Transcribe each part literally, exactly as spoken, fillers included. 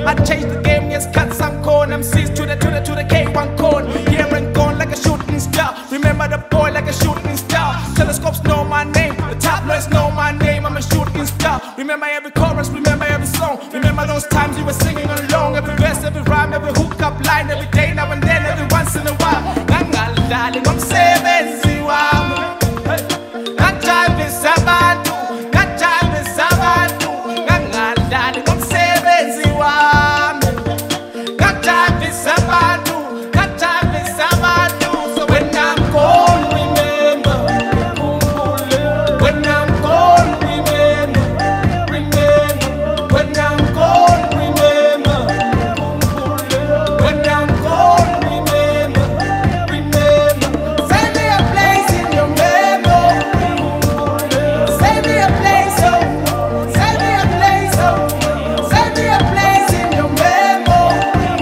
I changed the game, yes, cut some corn. M Cs to the, to the, to the K one corn. Here and gone like a shooting star. Remember the boy like a shooting star. Telescopes know my name, the tabloids know my name. I'm a shooting star. Remember every chorus, remember every song. Remember those times you were singing along. Every verse, every rhyme, every hook up line. Every day, now and then, every once in a while. Ngangalali ngomsebenzi wami, ngajabulisa abantu, ngajabulisa abantu. Ngangalali ngomsebenzi wami, ngajabulisa abantu, ngajabulisa abantu. So when I'm gone, remember, when I'm gone, remember, remember. When I'm gone, remember, when I'm gone, remember, remember. Send me a place in your memory. Send me a place, oh, send me a place, oh, send me a place in your memory.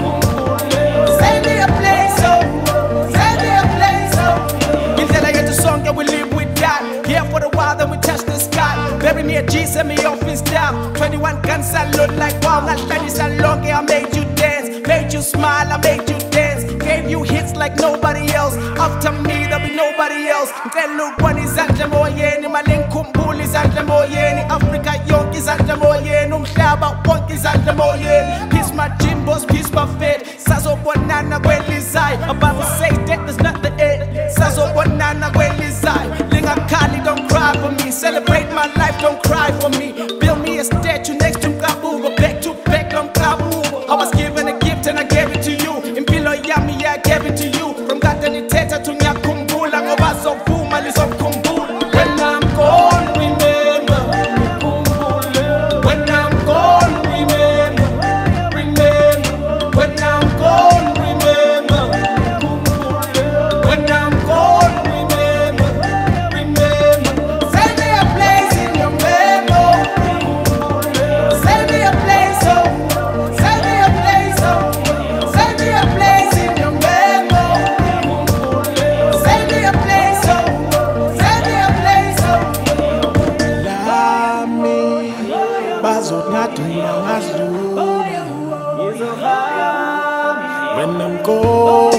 Send me a place, oh, send me a place, oh. Until I get the song, yeah, we live with that. Here for the while, then we touch the sky. Bury me a G, send me off his down. twenty-one guns, I look like wow. Not thirty so long, yeah, I made you dance. Made you smile, I made you dance. Gave you hits like nobody else. After me, there'll be nobody else. Look one is at the moyeni, Malenkumbul is at the moyeni, Africa young is at the moyeni, Umhlaba wonk is at the moyeni. Peace my Jimbos, peace my fed. Sazo banana gwelizai. About to say that is not the end. Sazo banana gwelizai. Linga Kali, don't cry for me. Celebrate my life, don't cry for me. Build me a statue next to Kabuga, back to back on Kabuga. I was given a gift and I gave it to you. In Pilo Yami, I gave it to you. From Gatani Teta to Nyakumbula, Ngobazo Puma, Lizon Kumbula. When I'm gone, remember. When I'm gone, remember. Remember. When I'm gone, remember. When I'm gone, remember. Remember. Send me a place in your memory. Send me a place, oh. Send me a place, oh. Send me a place in your memory. Send me a place, oh. Send me a place, oh. Lami, bazot natunga ngazulu. When I'm gone.